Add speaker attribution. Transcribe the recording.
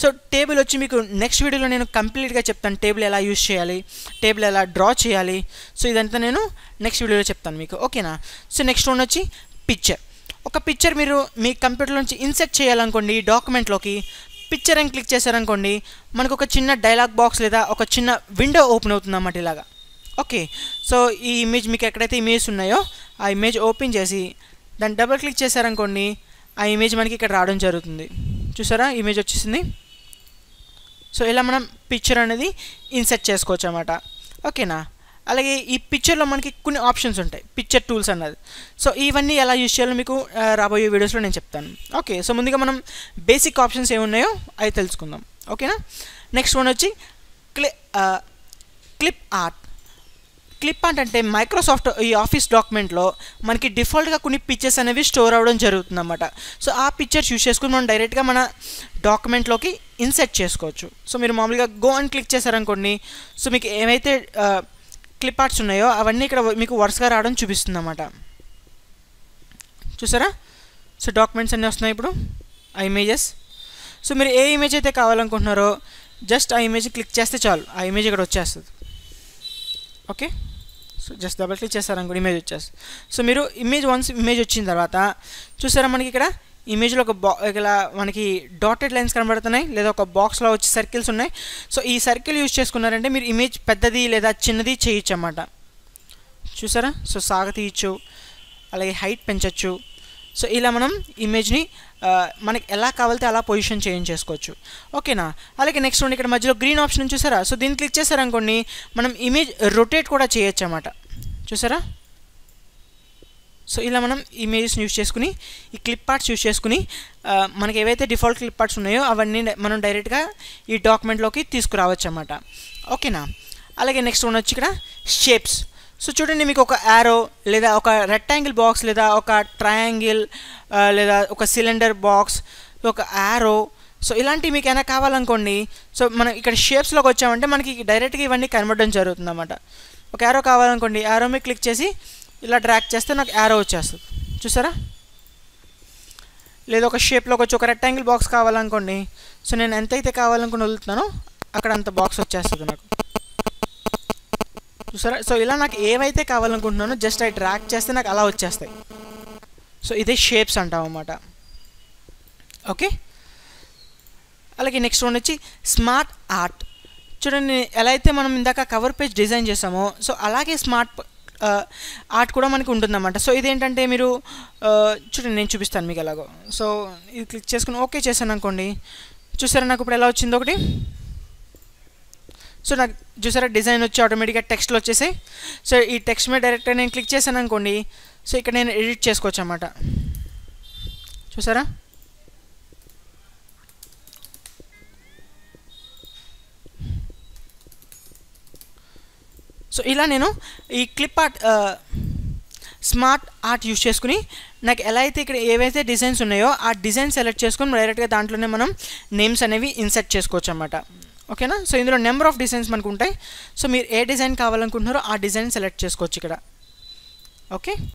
Speaker 1: So table వచ్చి మీకు next వీడియోలో నేను కంప్లీట్గా చెప్తాను, టేబుల్ ఎలా యూజ్ చేయాలి, టేబుల్ ఎలా డ్రా చేయాలి. సో ఇదంతా నేను నెక్స్ట్ వీడియోలో చెప్తాను మీకు, ఓకేనా. సో నెక్స్ట్ వన్ వచ్చి పిక్చర్. ఒక పిక్చర్ మీరు మీ కంప్యూటర్ నుంచి ఇన్సర్ట్ చేయాలనుకోండి ఈ డాక్యుమెంట్లోకి, పిక్చర్ అని క్లిక్ చేశారనుకోండి మనకు ఒక చిన్న డైలాగ్ బాక్స్ లేదా ఒక చిన్న విండో ఓపెన్ అవుతుంది అన్నమాట ఇలాగా. ఓకే, సో ఈ ఇమేజ్ మీకు ఎక్కడైతే ఇమేజ్ ఉన్నాయో ఆ ఇమేజ్ ఓపెన్ చేసి దాన్ని డబుల్ క్లిక్ చేశారనుకోండి ఆ ఇమేజ్ మనకి ఇక్కడ రావడం జరుగుతుంది. చూసారా, ఇమేజ్ వచ్చేసింది. సో ఇలా మనం పిక్చర్ అనేది ఇన్సర్ట్ చేసుకోవచ్చు అన్నమాట, ఓకేనా. అలాగే ఈ పిక్చర్లో మనకి కొన్ని ఆప్షన్స్ ఉంటాయి, పిక్చర్ టూల్స్ అన్నది. సో ఇవన్నీ ఎలా యూజ్ చేయాలో మీకు రాబోయే వీడియోస్లో నేను చెప్తాను. ఓకే, సో ముందుగా మనం బేసిక్ ఆప్షన్స్ ఏమున్నాయో అవి తెలుసుకుందాం, ఓకేనా. నెక్స్ట్ వన్ వచ్చి క్లిప్ ఆర్ట్. క్లిప్ ఆర్ట్ అంటే మైక్రోసాఫ్ట్ ఈ ఆఫీస్ డాక్యుమెంట్లో మనకి డిఫాల్ట్గా కొన్ని పిక్చర్స్ అనేవి స్టోర్ అవ్వడం జరుగుతుంది అన్నమాట. సో ఆ పిక్చర్స్ యూజ్ చేసుకుని మనం డైరెక్ట్గా మన డాక్యుమెంట్లోకి ఇన్సర్ట్ చేసుకోవచ్చు. సో మీరు మామూలుగా గో అని క్లిక్ చేశారనుకోండి, సో మీకు ఏమైతే క్లిప్ ఆర్ట్స్ ఉన్నాయో అవన్నీ ఇక్కడ మీకు వరుసగా రావడం చూపిస్తుంది అన్నమాట. చూసారా, సో డాక్యుమెంట్స్ అన్నీ వస్తున్నాయి ఇప్పుడు ఆ ఇమేజెస్. సో మీరు ఏ ఇమేజ్ అయితే కావాలనుకుంటున్నారో జస్ట్ ఆ ఇమేజ్ క్లిక్ చేస్తే చాలు, ఆ ఇమేజ్ ఇక్కడ వచ్చేస్తుంది. Okay, so just double click చేస్తారనుకోండి ఇమేజ్ వచ్చేస్తుంది. సో మీరు వన్స్ ఇమేజ్ వచ్చిన తర్వాత చూసారా మనకి ఇక్కడ ఇమేజ్లో ఒక ఇలా మనకి డాటెడ్ లైన్స్ కనబడుతున్నాయి లేదా ఒక బాక్స్లో వచ్చి సర్కిల్స్ ఉన్నాయి. సో ఈ సర్కిల్ యూజ్ చేసుకున్నారంటే మీరు ఇమేజ్ పెద్దది లేదా చిన్నది చేయొచ్చు అన్నమాట. చూసారా, సో సాగతీయచ్చు, అలాగే హైట్ పెంచవచ్చు. సో ఇలా మనం ఇమేజ్ని మనకి ఎలా కావాలితే అలా పొజిషన్ చేంజ్ చేసుకోవచ్చు, ఓకేనా. అలాగే నెక్స్ట్ ఇక్కడ మధ్యలో గ్రీన్ ఆప్షన్ చూసారా, సో దీన్ని క్లిక్ చేశారనుకోండి మనం ఇమేజ్ రొటేట్ కూడా చేయొచ్చు అన్నమాట. చూసారా, సో ఇలా మనం ఇమేజెస్ యూజ్ చేసుకుని ఈ క్లిప్ ఆర్ట్స్ యూజ్ చేసుకుని మనకి ఏవైతే డిఫాల్ట్ క్లిప్ ఆర్ట్స్ ఉన్నాయో అవన్నీ మనం డైరెక్ట్గా ఈ డాక్యుమెంట్లోకి తీసుకురావచ్చు అన్నమాట, ఓకేనా. అలాగే నెక్స్ట్ వన్ వచ్చి ఇక్కడ షేప్స్. సో చూడండి మీకు ఒక యారో లేదా ఒక రెక్టాంగిల్ బాక్స్ లేదా ఒక ట్రయాంగిల్ లేదా ఒక సిలిండర్ బాక్స్, ఒక యారో, సో ఇలాంటివి మీకు ఏమైనా కావాలనుకోండి. సో మనం ఇక్కడ షేప్స్లోకి వచ్చామంటే మనకి డైరెక్ట్గా ఇవన్నీ కనబడడం జరుగుతుంది అన్నమాట. ఒక యారో కావాలనుకోండి, యారో మీద క్లిక్ చేసి ఇలా డ్రాగ్ చేస్తే నాకు యారో వచ్చేస్తుంది. చూసారా, లేదా ఒక షేప్లోకి వచ్చి ఒక రెక్టాంగిల్ బాక్స్ కావాలనుకోండి, సో నేను ఎంతైతే కావాలనుకుని వదులుతున్నానో అక్కడ అంత బాక్స్ వచ్చేస్తుంది నాకు. చూసారా, సో ఇలా నాకు ఏవైతే కావాలనుకుంటున్నానో జస్ట్ అవి డ్రాగ్ చేస్తే నాకు అలా వచ్చేస్తాయి. సో ఇదే షేప్స్ అంటాం అన్నమాట, ఓకే. అలాగే నెక్స్ట్ వన్ వచ్చి స్మార్ట్ ఆర్ట్. చూడండి ఎలా అయితే మనం ఇందాక కవర్ పేజ్ డిజైన్ చేసామో సో అలాగే స్మార్ట్ ఆర్ట్ కూడా మనకి ఉంటుందన్నమాట. సో ఇదేంటంటే మీరు చూడండి నేను చూపిస్తాను మీకు ఎలాగో. సో ఇది క్లిక్ చేసుకుని ఓకే చేశాను అనుకోండి, చూసారా నాకు ఇప్పుడు ఎలా వచ్చిందో ఒకటి. సో నాకు చూసారా డిజైన్ వచ్చి ఆటోమేటిక్గా టెక్స్ట్లో వచ్చేసాయి. సో ఈ టెక్స్ట్ మీద డైరెక్ట్గా నేను క్లిక్ చేశాను అనుకోండి, సో ఇక్కడ నేను ఎడిట్ చేసుకోవచ్చు అన్నమాట. చూసారా, సో ఇలా నేను ఈ clip art smart art use చేసుకుని నాకు ఎలా అయితే ఇక్కడ ఏవైతే డిజైన్స్ ఉన్నాయో ఆ డిజైన్ సెలెక్ట్ చేసుకుని డైరెక్ట్గా దాంట్లోనే మనం నేమ్స్ అనేవి ఇన్సర్ట్ చేసుకోవచ్చు అన్నమాట, ఓకేనా. సో ఇందులో నెంబర్ ఆఫ్ డిజైన్స్ మనకు ఉంటాయి. సో మీరు ఏ డిజైన్ కావాలనుకుంటున్నారో ఆ డిజైన్ సెలెక్ట్ చేసుకోవచ్చు ఇక్కడ, ఓకే.